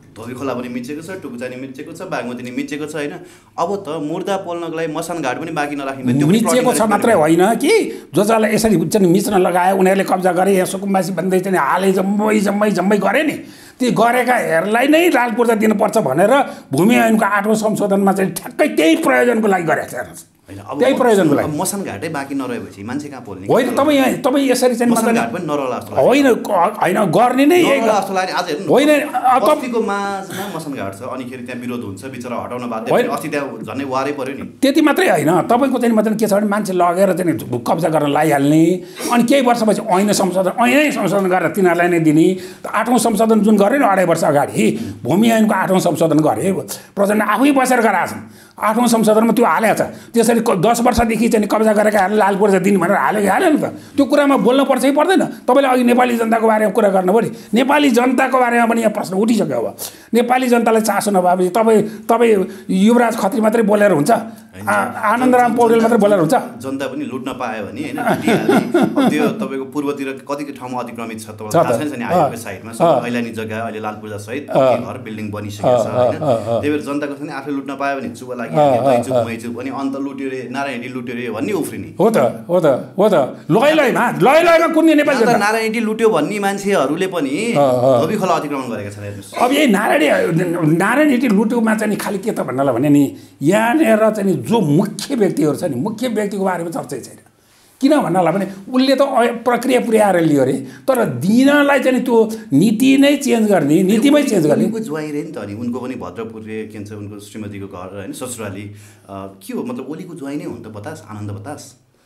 धोबी खोला पनि मिचेको छ, टुकुचानी मिचेको छ, बागमती नि मिचेको छ हैन। अब त मुर्दा पोल्नको लागि मसान घाट पनि बाँकी नराख्ने भयो। त्यो मिचेको छ मात्रै होइन कि जो जसलाई यसरी चाहिँ मिच्न लगाए उनीहरूले कब्जा गरे, यहाँ सुकुम्बासी भन्दै चाहिँ हाले जम्मै जम्मै जम्मै गरे नि, ती गरेकाहरूलाई नै लाल पूर्जा दिनुपर्छ भनेर भूमि ऐनको आठौँ संशोधनमा चाहिँ ठ्याक्कै त्यही प्रयोजनको लागि गरेको छ। त्यही प्रयोजनको लागि मसान घाटै बाँकी नरहेपछि मान्छे कहाँ पोल्ने? होइन तपाईँ तपाईँ यसरी चाहिँ मसान घाट पनि नरहला जस्तो लाग्छ। होइन होइन गर्ने नै जस्तो लाग्यो। आज हेर्नु होइन बस्तीको माझमा मसान घाट छ, अनिखेरि त्यहाँ विरोध हुन्छ, बिचरा हटाउन बाध्य भयो। अस्ति त्यहाँ झन्डै वारै पर्यो नि। त्यति मात्रै होइन, तपाईँको चाहिँ मतलब के छ भने मान्छे लगेर चाहिँ कब्जा गर्न लगाइहाल्ने, अनि केही वर्षपछि ऐन संशोधन ऐनै संशोधन गरेर तिनीहरूलाई नै दिने। आठौँ संशोधन जुन गरे नि अढाई वर्ष अगाडि भूमि ऐनको आठौँ संशोधन गरे, प्रचण्ड आफै बसेर गराएको छन्। आठौँ संशोधनमा त्यो हालेको छ। त्यसरी दस वर्षदेखि चाहिँ कब्जा गरेकाहरूले लाल पूर्जा दिने भनेर हालेको हाल्यो नि त। त्यो कुरामा बोल्नु पर्छ कि पर्दैन? तपाईँले अघि नेपाली जनताको बारेमा कुरा गर्नुभयो नि, नेपाली जनताको बारेमा पनि यहाँ प्रश्न उठिसक्यो। अब नेपाली जनतालाई चासो नभएपछि तपाईँ तपाईँ युवराज खत्री मात्रै बोलेर हुन्छ? आनन्दराम पौडेल मात्रै बोलेर हुन्छ? जनता पनि लुट्न पायो भने होइन। त्यो तपाईँको पूर्वतिर कतिको ठाउँमा अतिक्रमित छ तपाईँलाई थाहा छैन नि, आइको साइडमा ऐलानी जग्गा अहिले लाल पूर्जा सहित घर बिल्डिङ बनिसकेको छ होइन। त्यही भएर जनताको पनि आफूले लुट्न पायो भने चुप लागि दैचुक मैचुक पनि अन्त लुट्यो रे नारायणी लुट्यो रे भन्ने उफ्रिने हो त हो त हो त लय लयमा लय लयमा कुन्ने नेपाली जनता नारायणी लुट्यो भन्ने मान्छेहरूले पनि धोबी खोला अतिक्रमण गरेका छन्। हेर्नुस् अब यही नारायणी नारायणी लुट्योमा चाहिँ खालि के त भन्नलाई भने नि यहाँनिर चाहिँ जो मुख्य व्यक्तिहरू छ नि, मुख्य व्यक्तिको बारेमा चर्चै छैन। किन भन्नलाई भने उसले त प्रक्रिया पुर्याएर लियो अरे, तर दिनलाई चाहिँ त्यो नीति नै चेन्ज गर्ने, नीतिमै चेन्ज गर्ने। उनको ज्वाइँ रे नि त नि, उनको पनि भद्रपुर रे के भन्छ उनको श्रीमतीको घर होइन ससुराली के हो, मतलब ओलीको ज्वाइँ नै हो नि त बतास, आनन्द बतास।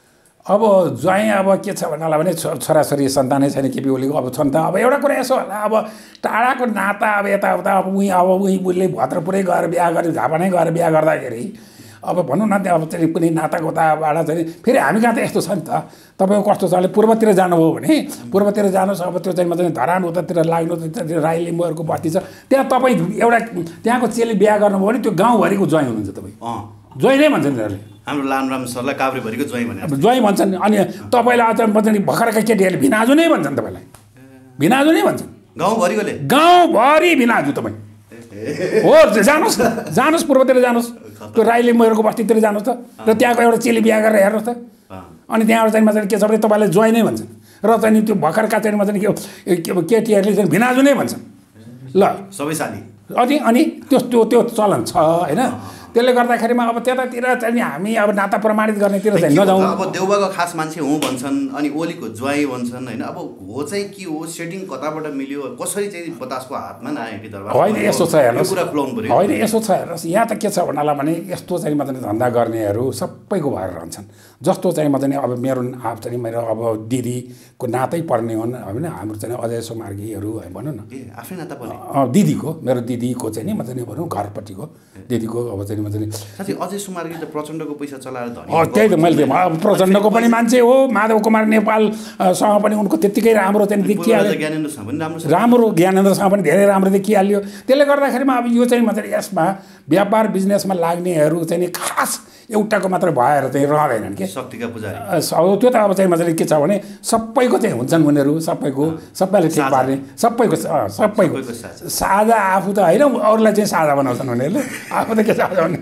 अब ज्वाइँ अब के छ भन्नलाई भने छोराछोरी सन्तानै छैन केपी ओलीको। अब छन् त अब एउटा कुरा यसो होला, अब टाढाको नाता अब यताउता अब उहीँ अब उहीँ उसले भद्रपुरै गएर बिहा गरे, झापानै गएर बिहा गर्दाखेरि अब भनौँ न अब चाहिँ कुनै नातागोताबाट चाहिँ फेरि हामी कहाँ त यस्तो छ नि त। तपाईँको कस्तो छ भने पूर्वतिर जानुभयो भने पूर्वतिर जानुहोस्, अब त्यो चाहिँ मतलब धरान उतातिर लाग्नु, त्यतातिर राई लिम्बूहरूको बस्ती छ, त्यहाँ तपाईँ एउटा त्यहाँको चेली बिहा गर्नुभयो भने त्यो गाउँभरिको ज्वाइँ हुनुहुन्छ तपाईँ। अँ ज्वाइँ नै भन्छन् तिनीहरूले। हाम्रो लामराम सरलाई काभ्रेभरिको ज्वाइँ भने ज्वाइँ भन्छन्। अनि तपाईँलाई अझ भन्छन् भर्खरका केटीहरूले भिनाजु नै भन्छन्, तपाईँलाई भिनाजु नै भन्छन् गाउँभरिकोले। गाउँभरि भिनाजु तपाईँ हो। जानुहोस् जानुहोस् पूर्वतिर जानुहोस्, त्यो राई लिम्बूहरूको बस्तीतिर जानुहोस् त, र त्यहाँको एउटा चेली बिहा गरेर हेर्नुहोस् त। अनि त्यहाँबाट चाहिँ मतलब के छ भने तपाईँलाई ज्वाइँ नै भन्छन्, र चाहिँ त्यो भर्खरका चाहिँ मतलब के केटीहरूले चाहिँ भिनाजु नै भन्छन्। ल सबै साली अनि अनि त्यो त्यो त्यो चलन छ होइन। त्यसले गर्दाखेरिमा अब त्यतातिर चाहिँ हामी अब नाता प्रमाणित गर्नेतिर चाहिँ नजाउँ। अब देउबाको खास मान्छे हुँ भन्छन्, अनि ओलीको ज्वाइँ भन्छन् होइन। अब हो चाहिँ के हो, सेटिङ कताबाट मिल्यो, कसरी चाहिँ बतासको हातमा नारायणी दरबार होइन। यस्तो छ हेर्नुहोस्, कुरा खुलाउनु पर्यो। होइन यस्तो छ हेर्नुहोस्, यहाँ त के छ भन्नलाई भने यस्तो चाहिँ मतलब धन्दा गर्नेहरू सबैको भएर रहन्छन्। जस्तो चाहिँ मतलब अब मेरो आप चाहिँ मेरो अब दिदीको नातै पर्ने हुन् होइन, हाम्रो चाहिँ अजय सुमार्गीहरू भनौँ न, आफ्नै नाता पर्ने दिदीको मेरो दिदीको चाहिँ नि मतलब भनौँ घरपट्टिको दिदीको अब चाहिँ मतलब साथी अजय सुमार्गी त प्रचण्डको पैसा चलाएर धनी। त्यही त मैले प्रचण्डको पनि मान्छे हो, माधव कुमार नेपालसँग पनि उनको त्यत्तिकै राम्रो चाहिँ देखिहाल्यो, राम्रो ज्ञानेन्द्रसँग पनि धेरै राम्रो देखिहाल्यो। त्यसले गर्दाखेरिमा अब यो चाहिँ मतलब यसमा व्यापार बिजनेसमा लाग्नेहरू चाहिँ नि खास एउटाको मात्र भएर चाहिँ रहँदैनन् कि शक्तिका पुजारी। त्यो त अब चाहिँ मतलब के छ भने सबैको चाहिँ हुन्छन् उनीहरू, सबैको सबैले ठिक पार्ने, सबैको सबैको साझा आफू त होइन, अरूलाई चाहिँ साझा बनाउँछन् उनीहरूले, आफू त के साझा भन्ने।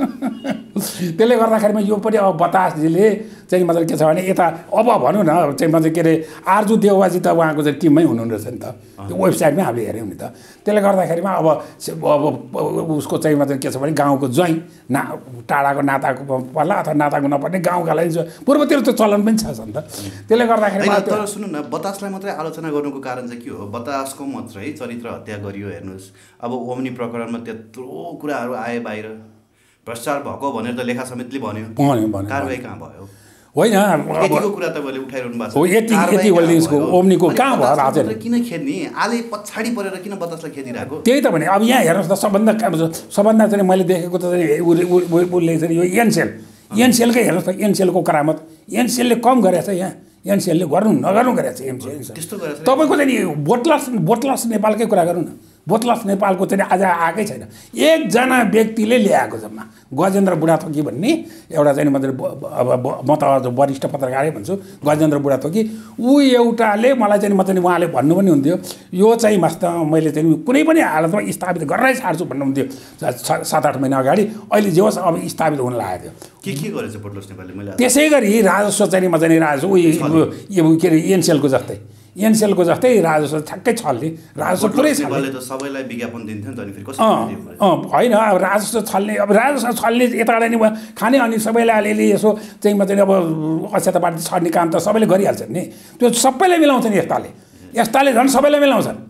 त्यसले गर्दाखेरिमा यो पनि अब बतासजीले चाहिँ मतलब के छ भने यता अब भनौँ न चाहिँ मतलब के अरे आर्जु देउवाजी त उहाँको चाहिँ टिममै हुनुहुँदो रहेछ नि त, त्यो वेबसाइटमै हामीले हेऱ्यौँ नि त। त्यसले गर्दाखेरिमा अब अब उसको चाहिँ मतलब के छ भने गाउँको ज्वाइँ ना टाढाको नाताको पर्ला अथवा नाताको नपर्ने गाउँका लागि पूर्वतिर त्यो चलन पनि छ नि त। त्यसले गर्दाखेरि तर सुन्नु न, बतासलाई मात्रै आलोचना गर्नुको कारण चाहिँ के हो? बतासको मात्रै चरित्र हत्या गरियो हेर्नुहोस्। अब ओम्नी प्रकरणमा त्यत्रो कुराहरू आए बाहिर, भ्रष्टाचार भएको भनेर त लेखा समितिले भन्यो, कारवाही कहाँ भयो? होइन यतिको कुरा तपाईँले उठाइरहनु भएको छ। हो यति यति होल्डिङ्सको ओम्नीको कहाँ भयो आज? किन खेद्ने आले पछाडि परेर किन बतासलाई खेदिरहेको? त्यही त भने अब यहाँ हेर्नुहोस् त, सबभन्दा सबभन्दा चाहिँ मैले देखेको त चाहिँ उसले चाहिँ यो एनसेल एनसेलकै हेर्नुहोस् त, एनसेलको करामत एनसेलले कम गरेछ यहाँ, एनसेलले गर्नु नगर्नु गरेछ एनसेल। त्यस्तो गरेछ तपाईँको चाहिँ नि बोटलस बोटलस नेपालकै कुरा गरौँ न, बोतलस नेपालको चाहिँ आज आएकै छैन। एकजना व्यक्तिले ल्याएको जम्मा गजेन्द्र बुढाथोकी भन्ने एउटा चाहिँ मतलब अब म त वरिष्ठ पत्रकारै भन्छु, गजेन्द्र बुढाथोकी, ऊ एउटाले मलाई चाहिँ म चाहिँ उहाँले भन्नु पनि हुन्थ्यो यो चाहिँ मस्त मैले चाहिँ कुनै पनि हालतमा स्थापित गरेरै छाड्छु भन्नुहुन्थ्यो सात आठ महिना अगाडि। अहिले जे होस् अब स्थापित हुन लागेको थियो। के के गरेछ बोतलस नेपालले? मैले त्यसै गरी राजस्व चाहिँ म चाहिँ राजस्व उयो के अरे एनसेलको जस्तै एनसेलको जस्तै राजस्व ठ्याक्कै छल्ने राजस्व पुरै छल्ने त सबैलाई विज्ञापन दिन्थ्यो नि त, अनि फेरि कसरी अँ होइन अब राजस्व छल्ने अब राजस्व छल्ने यताबाट नि खाने अनि सबैलाई अलिअलि यसो चाहिँ म चाहिँ अब अक्षताबाट छर्ने काम त सबैले गरिहाल्छन् नि, त्यो सबैलाई मिलाउँछन् यस्ताले यस्ताले झन् सबैलाई मिलाउँछन्।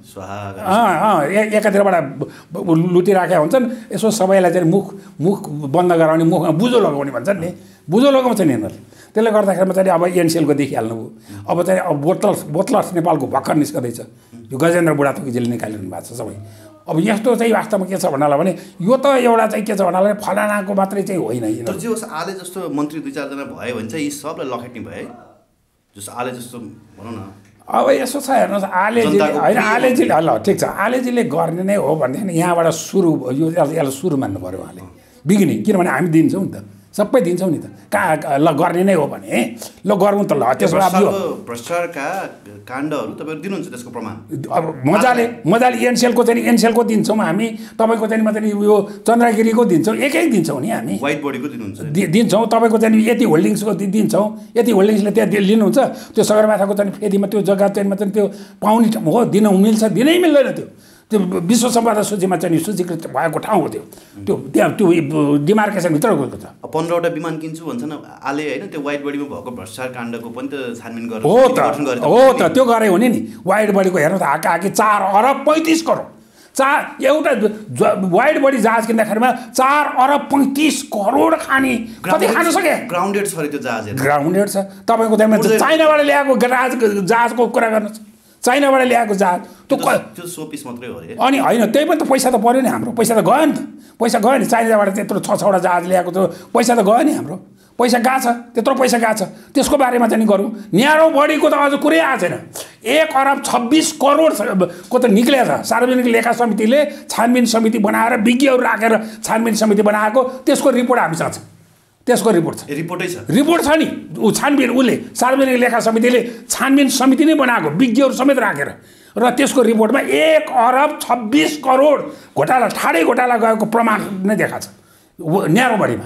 अँ अँ एकातिरबाट लुटिराखेका हुन्छन्, यसो सबैलाई चाहिँ मुख मुख बन्द गराउने मुखमा बुझो लगाउने भन्छन् नि, बुझो लगाउँछ नि यिनीहरूले। त्यसले गर्दाखेरिमा चाहिँ अब एनसेलको देखिहाल्नुभयो। अब चाहिँ अब बोतलस बोतलस नेपालको भर्खर निस्कँदैछ, यो गजेन्द्र बुढाथोकीजीले निकालिरहनु भएको छ सबै। अब यस्तो चाहिँ वास्तवमा के छ भन्नालाई भने यो त एउटा चाहिँ के छ भन्नालाई फलानाको मात्रै चाहिँ होइन। तर जे होस् आले जस्तो मन्त्री दुई चारजना भयो भने चाहिँ यी सबलाई लखेट्ने भए जस्तो आले जस्तो भनौँ न। अब यसो छ हेर्नुहोस्, आलेजीले होइन आलेजीले ल ठिक छ, आलेजीले गर्ने नै हो भनेदेखि यहाँबाट सुरु यो यसलाई सुरु मान्नु पऱ्यो उहाँले बिगिनिङ, किनभने हामी दिन्छौँ नि त सबै दिन्छौँ नि त, कहाँ ल गर्ने नै हो भने ल गरौँ त ल। त्यसो अब भ्रष्टाचारका काण्डहरू तपाईँहरू दिनुहुन्छ त्यसको प्रमाण? अब मजाले मजाले एनसेलको चाहिँ एनसेलको दिन्छौँ हामी, तपाईँको चाहिँ म चाहिँ यो चन्द्रगिरीको दिन्छौँ, एक एक दिन्छौँ नि हामी। वाइट बडीको दिनुहुन्छ? दिन्छौँ। तपाईँको चाहिँ यति होल्डिङ्सको दिन्छौँ, यति होल्डिङ्सले त्यहाँ लिनुहुन्छ, त्यो सगरमाथाको चाहिँ फेदीमा त्यो जग्गा चाहिँ चाहिँ त्यो पाउने हो दिन मिल्छ, दिनै मिल्दैन। त्यो त्यो विश्व सम्पदा सूचीमा चाहिँ सूचीकृत भएको ठाउँ हो त्यो, त्यो त्यहाँ त्यो डिमार्केसनभित्र गएको छ। पन्ध्रवटा विमान किन्छु भन्छ न आले होइन, त्यो वाइट बडीमा भएको भ्रष्टाचार काण्डको पनि त छानबिन गरेर हो त हो त त्यो गरे हुने नि। वाइट बडीको हेर्नु त हाका हाकी चार अरब पैँतिस करोड चार एउटा वाइट बडी जहाज किन्दाखेरिमा चार अरब पैँतिस करोड खाने कति खान सके? ग्राउन्डेड छ अरे त्यो जहाज, ग्राउन्डेड छ। तपाईँको त्यहाँ चाइनाबाट ल्याएको जहाज जहाजको कुरा गर्नुहोस्, चाइनाबाट ल्याएको जहाज त्यो त्यो सो पिस मात्रै हो अरे। अनि होइन त्यही पनि त पैसा त पऱ्यो नि, हाम्रो पैसा त गयो नि त, पैसा गयो नि। चाइनाबाट त्यत्रो छ छवटा जहाज ल्याएको त पैसा त गयो नि, हाम्रो पैसा गएको छ, त्यत्रो पैसा गएको छ। त्यसको बारेमा चाहिँ गरौँ। न्यारो बढीको त अझ कुरै आएको छैन। एक अरब छब्बिस करोड को त निक्लेको छ। सार्वजनिक लेखा समितिले छानबिन समिति बनाएर विज्ञहरू राखेर छानबिन समिति बनाएको, त्यसको रिपोर्ट हामीसँग छ, त्यसको रिपोर्ट छ। रिपोर्टै छ रिपोर्ट छ नि। ऊ छानबिन उसले सार्वजनिक लेखा समितिले छानबिन समिति नै बनाएको विज्ञहरू समेत राखेर, र त्यसको रिपोर्टमा एक अरब छब्बिस करोड घोटाला ठाडै घोटाला गएको प्रमाण नै देखाएको छ न्यारो बढीमा।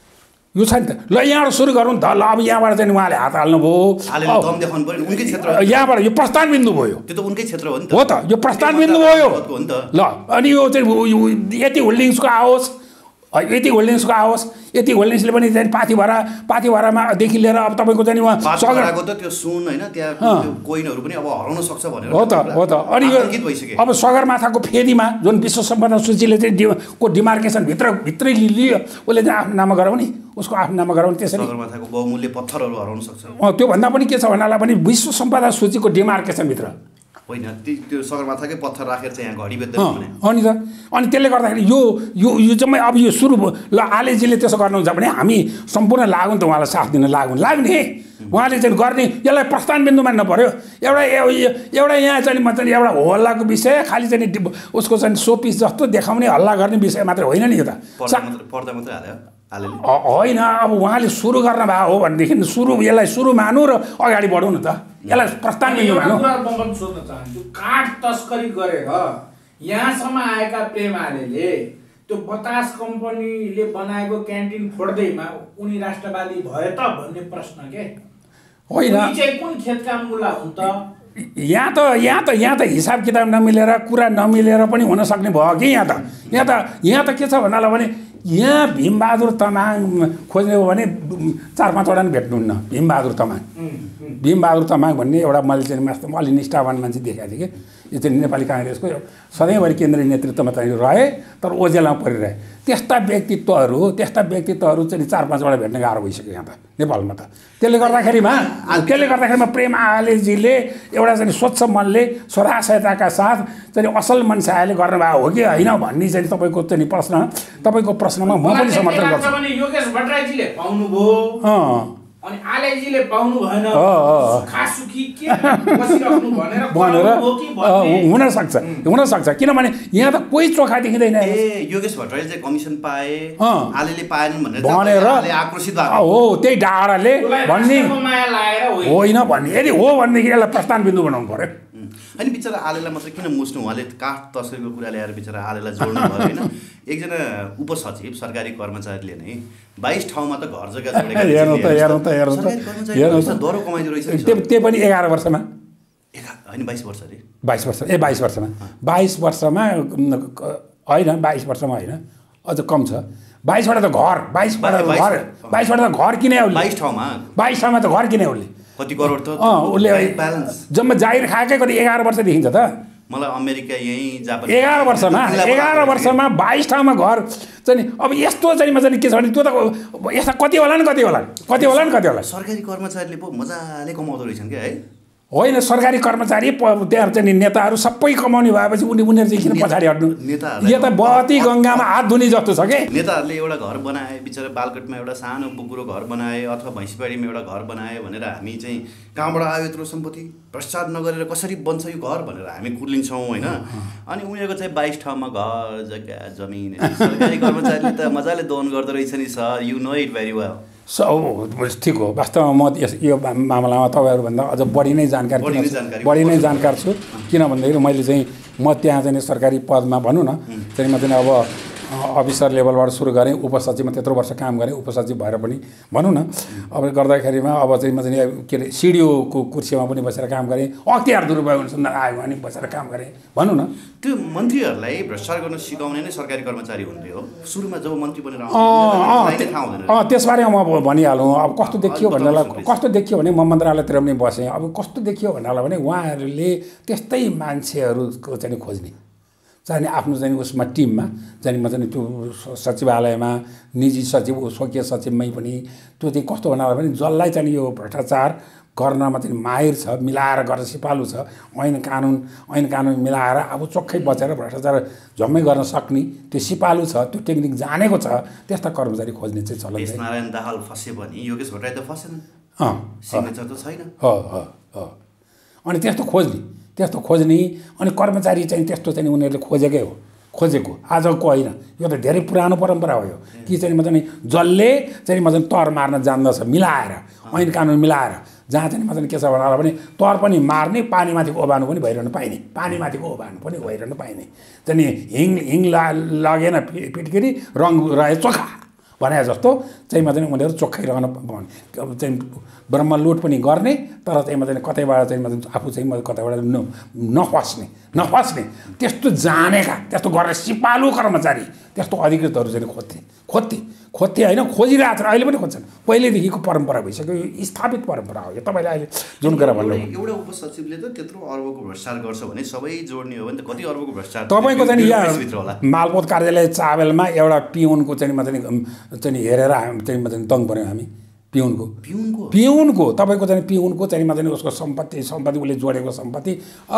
यो छ नि त। ल यहाँबाट सुरु गरौँ त। ल अब यहाँबाट चाहिँ उहाँले हात हाल्नुभयो, यहाँबाट यो प्रस्थान बिन्दु भयो, त्यो त उनकै क्षेत्र हो नि त। हो त, यो प्रस्थान बिन्दु भयो। ल अनि यो चाहिँ यति होल्डिङ्सको आओस्, यति होल्डिङ्सको आओस्, यति होल्डिङ्सले पनि चाहिँ पाथिभरा पाथिभरामादेखि लिएर अब तपाईँको चाहिँ उहाँ सगरको त त्यो सुन होइन त्यहाँ कोइनहरू पनि अब हराउन सक्छ भनेर हो त हो त। अनि यो अब सगरमाथाको फेदीमा जुन विश्व सम्पदा सूचीले चाहिँ डि को डिमार्केसन भित्र भित्रै लियो, उसले चाहिँ आफ्नो नाममा गराउने, उसको आफ्नो नाममा गराउने। त्यसरी सगरमाथाको बहुमूल्य पत्थरहरू हराउन सक्छ। त्योभन्दा पनि के छ भन्नालाई पनि विश्व सम्पदा सूचीको डिमार्केसनभित्र होइन, त्यो सगरमाथाकै पत्थर राखेर चाहिँ यहाँ घडी बेच्दैन भने। अनि त अनि त्यसले गर्दाखेरि यो यो यो चाहिँ अब यो सुरु ल आलेजीले त्यसो गर्नुहुन्छ भने हामी सम्पूर्ण लागौँ त, उहाँलाई साथ दिन लागौँ लाग्ने। उहाँले चाहिँ गर्ने यसलाई प्रस्थान बिन्दु मान्नु पऱ्यो। एउटा एउटा यहाँ चाहिँ म चाहिँ एउटा हल्लाको विषय खालि चाहिँ उसको चाहिँ सोपिस जस्तो देखाउने हल्ला गर्ने विषय मात्रै होइन नि। यो त पर्दा मात्रै हाल्यो होइन। अब उहाँले सुरु गर्न भएको हो भनेदेखि सुरु यसलाई सुरु मानु र अगाडि बढौँ न त, यसलाई प्रस्थान बिन्दु मानौँ। म सोध्न चाहन्छु, काठ तस्करी गरेर यहाँसम्म आएका प्रेम आलेले त्यो बतास कम्पनीले बनाएको क्यान्टिन फोड्दैमा उनी राष्ट्रवादी भए त भन्ने प्रश्न के होइन। कुन खेतका मुला हुन् त? यहाँ त यहाँ त यहाँ त हिसाब किताब नमिलेर कुरा नमिलेर पनि हुन सक्ने भयो कि यहाँ त यहाँ त यहाँ त के छ भन्नालाई भने यहाँ भीमबहादुर तामाङ खोज्ने हो भने चार पाँचवटा नि भेट्नुहुन्न। भीमबहादुर तामाङ भीमबहादुर तामाङ भन्ने एउटा मैले चाहिँ मास्टर अलि निष्ठावान मान्छे देखाएको थिएँ कि यो चाहिँ नेपाली काङ्ग्रेसको सधैँभरि केन्द्रीय नेतृत्वमा चाहिँ रहे तर ओजेलामा परिरहे। त्यस्ता व्यक्तित्वहरू त्यस्ता व्यक्तित्वहरू चाहिँ चार पाँचवटा भेट्न गाह्रो भइसक्यो यहाँ त नेपालमा त। त्यसले गर्दाखेरिमा त्यसले गर्दाखेरिमा प्रेम आलेजीले एउटा चाहिँ स्वच्छ मनले स्वरासयताका साथ चाहिँ असल मनसायले गर्नुभएको हो कि होइन भन्ने चाहिँ तपाईँको चाहिँ प्रश्न तपाईँको प्रश्नमा म पनि समर्थन गर्छु। अनि आलेजीले पाउनु भएन खासुकी के बसिराख्नु भनेर भनेर हुन सक्छ हुन सक्छ किनभने यहाँ त कोही चोखा देखिँदैन ए योगेश भट्टराईले चाहिँ कमिसन पाए आलेले पाएनन् भनेर भनेर आक्रोशित भएको हो त्यही डाँडाले भन्ने होइन भन्ने यदि हो भनेदेखि यसलाई प्रस्थान बिन्दु बनाउनु पर्यो अनि बिचरा आलेलाई मात्रै किन मुस्नु उहाँले काठ तस्करीको कुरा ल्याएर बिचरा आलेलाई जोड्नु भयो होइन एकजना उपसचिव सरकारी कर्मचारीले नै बाइस ठाउँमा त घर जग्गा जोडेका हेर्नु त हेर्नु त हेर्नु त हेर्नु त दरो कमाइदो रहेछ त्यो त्यो पनि एघार वर्षमा होइन बाइस वर्ष अरे बाइस वर्ष ए बाइस वर्षमा बाइस वर्षमा होइन बाइस वर्षमा होइन अझ कम छ बाइसवटा त घर बाइसवटा घर बाइसवटा त घर किने उसले बाइस ठाउँमा बाइस ठाउँमा त घर किने उसले कति करोड त अँ उसले ब्यालेन्स जम्मा जागिर खाएकै कति एघार वर्ष देखिन्छ त मलाई अमेरिका यहीँ जापान एघार वर्षमा एघार वर्षमा बाइस ठाउँमा घर चाहिँ अब यस्तो चाहिँ चाहिँ के छ भने त्यो त यस्ता कति होला नि कति होला कति होला नि कति होला सरकारी कर्मचारीले पो मजाले कमाउँदो रहेछन् क्या है होइन सरकारी कर्मचारी त्यहाँ चाहिँ नेताहरू सबै कमाउने भएपछि उनी उनीहरू चाहिँ किन पछाडि हट्नु यो त बत्ती गङ्गामा हात धुने जस्तो छ कि नेताहरूले एउटा घर बनाए बिचरा बालकोटमा एउटा सानो बुकुरो घर बनाए अथवा भैँसीबारीमा एउटा घर बनाए भनेर हामी चाहिँ कहाँबाट आयो यत्रो सम्पत्ति भ्रष्टाचार नगरेर कसरी बन्छ यो घर भनेर हामी कुर्लिन्छौँ होइन अनि उनीहरूको चाहिँ बाइस ठाउँमा घर जग्गा जमिन सरकारी कर्मचारीले त मजाले दोहन गर्दो रहेछ नि sir you know it very well so ठिक हो वास्तवमा म यस यो मामलामा तपाईँहरूभन्दा अझ बढी नै जानकार बढी नै जानकार छु किन भन्दाखेरि मैले चाहिँ म त्यहाँ चाहिँ सरकारी पदमा भनौँ न चाहिँ म चाहिँ अब अफिसर लेभलबाट सुरु गरेँ उपसचिवमा त्यत्रो वर्ष काम गरेँ उपसचिव भएर पनि भनौँ न अब गर्दाखेरिमा अब चाहिँ म चाहिँ के अरे सिडिओको कुर्सीमा पनि बसेर काम गरेँ अख्तियार दुरुपयोग अनुसन्धान आयो भने बसेर काम गरेँ भनौँ न त्यो मन्त्रीहरूलाई भ्रष्टाचार गर्न सिकाउने नै सरकारी कर्मचारी हुन्थे हो सुरुमा जब मन्त्री बनेर अँ त्यसबारे म भनिहालौँ अब कस्तो देखियो भन्नेलाई कस्तो देखियो भने म मन्त्रालयतिर पनि बसेँ अब कस्तो देखियो भन्नेलाई भने उहाँहरूले त्यस्तै मान्छेहरूको चाहिँ खोज्ने चाहिँ आफ्नो चाहिँ उसमा टिममा चाहिँ म चाहिँ त्यो सचिवालयमा निजी सचिव स्वकीय सचिवमै पनि त्यो चाहिँ कस्तो भन्नालाई भने जसलाई चाहिँ यो भ्रष्टाचार गर्नमा चाहिँ माहिर छ मिलाएर गर्न सिपालु छ ऐन कानुन ऐन कानुन मिलाएर अब चोखै बचेर भ्रष्टाचार जम्मै गर्न सक्ने त्यो सिपालु छ त्यो टेक्निक जानेको छ त्यस्ता कर्मचारी खोज्ने चाहिँ चलन छ नारायण दाहाल फसे पनि योगेश भट्टराई त फसेन अँ सिग्नेचर त छैन हो हो अनि त्यस्तो खोज्ने त्यस्तो खोज्ने अनि कर्मचारी चाहिँ त्यस्तो चाहिँ उनीहरूले खोजेकै हो खोजेको आजको होइन यो त धेरै पुरानो परम्परा हो यो कि चाहिँ म चाहिँ जसले चाहिँ म चाहिँ तर मार्न जान्दछ मिलाएर ऐन कानुन मिलाएर जहाँ चाहिँ म चाहिँ के छ भन्नाला भने तर पनि मार्ने पानीमाथिको ओभानो पनि भइरहनु पाइने पानीमाथिको ओभानो पनि भइरहनु पाइने चाहिँ हिङ हिङ ला लागेन पिटकिरी रङ रहे चोखा भने जस्तो चाहिँ म चाहिँ उनीहरू चोखै रहन चाहिँ ब्रह्मलुट पनि गर्ने तर चाहिँ म चाहिँ कतैबाट चाहिँ म आफू चाहिँ म कतैबाट न नफस्ने नफस्ने त्यस्तो जानेका त्यस्तो गरेर सिपालु कर्मचारी त्यस्तो अधिकृतहरू चाहिँ खोज्थे खोज्थे खोज्थे होइन खोजिरहेको छ अहिले पनि खोज्छन् पहिल्यैदेखिको परम्परा भइसक्यो यो स्थापित परम्परा हो यो तपाईँले अहिले जुन कुरा भन्नु एउटा उपसचिवले त त्यत्रो अर्बको भ्रष्टाचार गर्छ भने सबै जोड्ने हो भने त कति अर्बको भ्रष्टाचार तपाईँको चाहिँ यहाँ मालपोत कार्यालय चाबेलमा एउटा पिउनको चाहिँ म चाहिँ चाहिँ हेरेर चाहिँ म चाहिँ दङ पऱ्यौँ हामी पिउनको पिउनको पिउनको तपाईँको चाहिँ पिउनको चाहिँ म चाहिँ उसको सम्पत्ति सम्पत्ति उसले जोडेको सम्पत्ति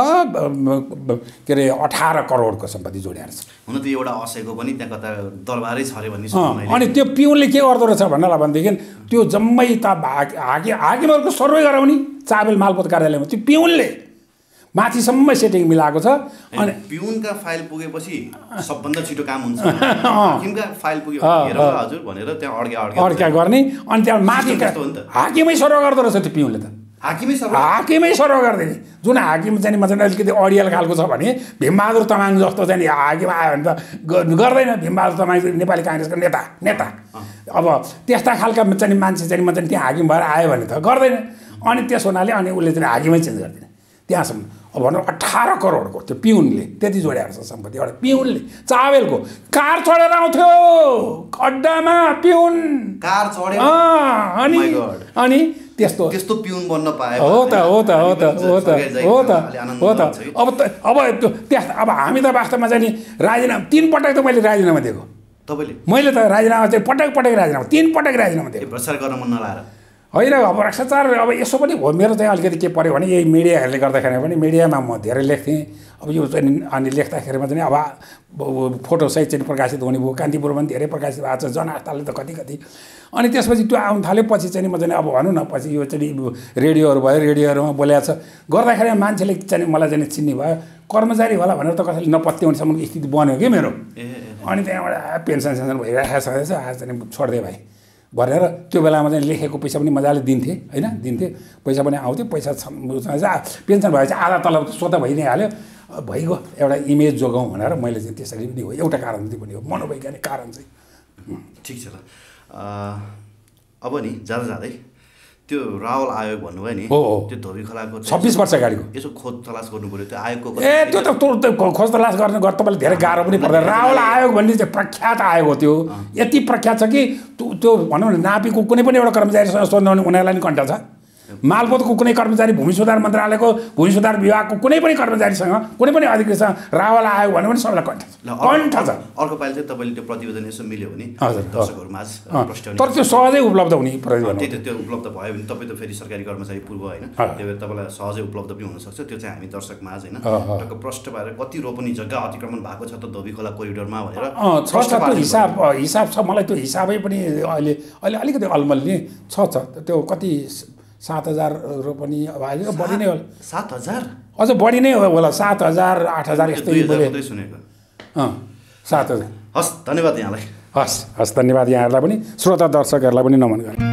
के अरे अठार करोडको सम्पत्ति जोडेर छ हुन त एउटा असैको पनि त्यहाँ कता दरबारै छ अरे भन्ने अनि त्यो पिउनले के गर्दो रहेछ भन्नलाई भनेदेखि त्यो जम्मै त हाकि हाकिमहरूको सर्वे गराउने चाबेल मालपोत कार्यालयमा त्यो पिउनले माथिसम्म सेटिङ मिलाएको छ अनि पिउनका फाइल पुगेपछि सबभन्दा छिटो काम हुन्छ हाकिमका फाइल पुग्यो हेर हजुर भनेर त्यहाँ अड्क्या अड्क्या अड्क्या गर्ने अनि त्यहाँ माथि हाकिमै सर्व गर्दो रहेछ त्यो पिउनले त हाकिमै सर्व हाकिमै सर्व गरिदिने जुन हाकिम चाहिँ म चाहिँ अलिकति अडियल खालको छ भने भीमबहादुर तामाङ जस्तो चाहिँ हाकिम आयो भने त गर्दैन भीमबहादुर तामाङ नेपाली काङ्ग्रेसको नेता नेता अब त्यस्ता खालका चाहिँ मान्छे चाहिँ म चाहिँ त्यहाँ हाकिम भएर आयो भने त गर्दैन अनि त्यस हुनाले अनि उसले चाहिँ हाकिमै चेन्ज गरिदिने त्यहाँसम्म अब भनौँ अठार करोडको त्यो पिउनले त्यति जोडेको छ सम्पत्ति एउटा पिउनले चाबेलको कार चढेर आउँथ्यो अड्डामा पिउन कार चढेर अनि अनि त्यस्तो त्यस्तो पिउन बन्न पाए हो त हो त हो त हो त हो त हो त अब अब त्यो त्यहाँ अब हामी त वास्तवमा चाहिँ नि राजीनामा तिन पटक त मैले राजीनामा दिएको तपाईँले मैले त राजीनामा चाहिँ पटक पटक राजीनामा तिन पटक राजीनामा दिएको भ्रष्टाचार गर्न मन नलाएर होइन अब भ्रष्टाचार अब यसो पनि हो मेरो चाहिँ अलिकति के पऱ्यो भने यही मिडियाहरूले गर्दाखेरि पनि मिडियामा म धेरै लेख्थेँ अब यो चाहिँ अनि लेख्दाखेरिमा चाहिँ अब फोटोसहित चाहिँ प्रकाशित हुने भयो। कान्तिपुरमा पनि धेरै प्रकाशित भएको छ, जनआस्थाले त कति कति। अनि त्यसपछि त्यो आउनु थालेपछि चाहिँ म चाहिँ अब भनौँ न पछि यो चाहिँ रेडियोहरू भयो, रेडियोहरूमा बोलेको छ गर्दाखेरि मान्छेले चाहिँ मलाई चाहिँ चिन्ने भयो, कर्मचारी होला भनेर त कसैले नपत्याउनेसम्मको स्थिति बन्यो कि मेरो। अनि त्यहाँबाट पेन्सन सेन्सन भइरहेको छ आज चाहिँ छोड्दै भाइ भनेर त्यो बेलामा चाहिँ लेखेको पैसा पनि मजाले दिन्थेँ होइन, दिन्थेँ पैसा पनि आउँथ्यो। पैसा पेन्सन भएपछि आधा तलब स्वतः भइ नै हाल्यो, भइगयो। एउटा इमेज जोगाउँ भनेर मैले चाहिँ त्यसरी पनि हो, एउटा कारण चाहिँ पनि हो, मनोवैज्ञानिक कारण चाहिँ। ठिक छ ल। अब नि जाँदा जाँदै त्यो रावल आयोग भन्नुभयो नि, हो हो त्यो धोबी खोलाको छब्बिस वर्ष अगाडिको यसो खोज तलास गर्नु पर्यो त्यो आयोगको। ए त्यो त खोज तलास गर्न गर् तपाईँले धेरै गाह्रो पनि पर्दैन। रावल आयोग भन्ने चाहिँ प्रख्यात आयोग हो, त्यो यति प्रख्यात छ कि त्यो भनौँ न नापीको कुनै पनि एउटा कर्मचारीसँग सोध्नु भने उनीहरूलाई नि कन्ट छ। मालपोतको कुनै कर्मचारी, भूमि सुधार मन्त्रालयको भूमि सुधार विभागको कुनै पनि कर्मचारीसँग, कुनै पनि अधिकृतसँग रावल आयोग भन्यो भने सबैलाई कन्ठ छ, कन्ठ छ। अर्को पालि चाहिँ तपाईँले त्यो प्रतिवेदन यसो मिल्यो भने हजुर दर्शकहरूमाझ प्रश्न, तर त्यो सहजै उपलब्ध हुने प्रतिवेदन। त्यही त त्यो उपलब्ध भयो भने तपाईँ त फेरि सरकारी कर्मचारी पूर्व होइन, त्यही भएर तपाईँलाई सहजै उपलब्ध पनि हुनसक्छ। त्यो चाहिँ हामी दर्शकमाझ होइन टक्क प्रश्न पारेर कति रोपनी जग्गा अतिक्रमण भएको छ त धोबी खोला कोरिडोरमा भनेर छ छ त्यो हिसाब हिसाब छ। मलाई त्यो हिसाबै पनि अहिले अहिले अलिकति अलमल्ने छ छ त्यो कति सात हजार रोपनी अब अहिले बढी नै होला। सात हजार अझ बढी नै होला, सात हजार आठ हजार यस्तै सुनेको। अँ सात हजार। हस् धन्यवाद यहाँलाई। हस् हस् धन्यवाद यहाँहरूलाई पनि, श्रोता दर्शकहरूलाई पनि नमन गरेँ।